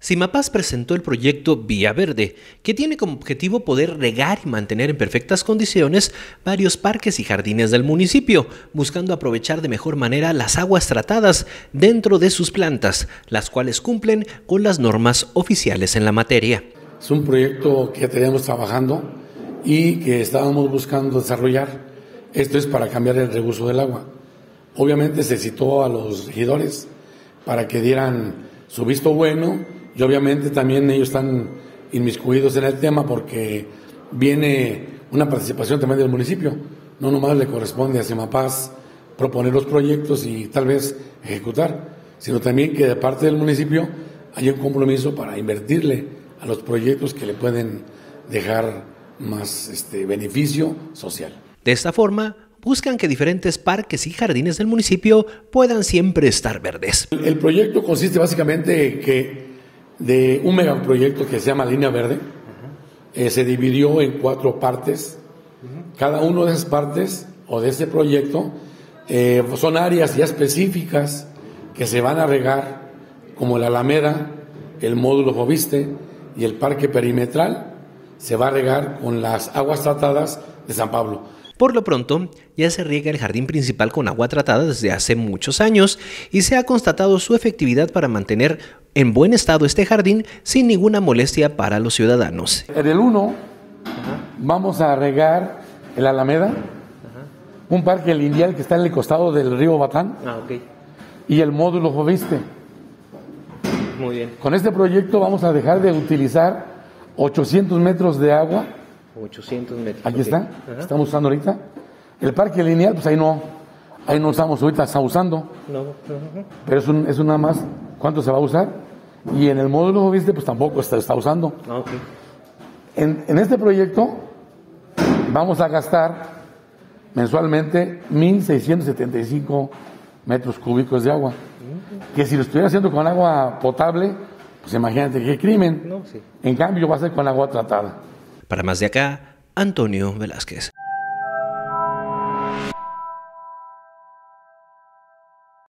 Simapaz presentó el proyecto Vía Verde, que tiene como objetivo poder regar y mantener en perfectas condiciones varios parques y jardines del municipio, buscando aprovechar de mejor manera las aguas tratadas dentro de sus plantas, las cuales cumplen con las normas oficiales en la materia. Es un proyecto que teníamos trabajando y que estábamos buscando desarrollar. Esto es para cambiar el reuso del agua. Obviamente se citó a los regidores para que dieran su visto bueno. Y obviamente también ellos están inmiscuidos en el tema porque viene una participación también del municipio. No nomás le corresponde a Simapaz proponer los proyectos y tal vez ejecutar, sino también que de parte del municipio haya un compromiso para invertirle a los proyectos que le pueden dejar más beneficio social. De esta forma, buscan que diferentes parques y jardines del municipio puedan siempre estar verdes. El proyecto consiste básicamente de un megaproyecto que se llama Línea Verde. Se dividió en 4 partes. Cada una de esas partes o de ese proyecto son áreas ya específicas que se van a regar, como la Alameda, el módulo Joviste y el parque perimetral. Se va a regar con las aguas tratadas de San Pablo. Por lo pronto, ya se riega el jardín principal con agua tratada desde hace muchos años y se ha constatado su efectividad para mantener en buen estado este jardín sin ninguna molestia para los ciudadanos. En el 1 vamos a regar el Alameda, un parque lineal que está en el costado del río Batán, y el módulo Joviste. Muy bien. Con este proyecto vamos a dejar de utilizar 800 metros de agua. 800 metros. Aquí está, estamos usando ahorita. El parque lineal, pues ahí no estamos ahorita, está usando. Pero es un nada más, ¿cuánto se va a usar? Y en el módulo, ¿viste? Pues tampoco está usando. En este proyecto vamos a gastar mensualmente 1,675 metros cúbicos de agua. Que si lo estuviera haciendo con agua potable, pues imagínate qué crimen. En cambio va a ser con agua tratada. Para Más de Acá, Antonio Velázquez.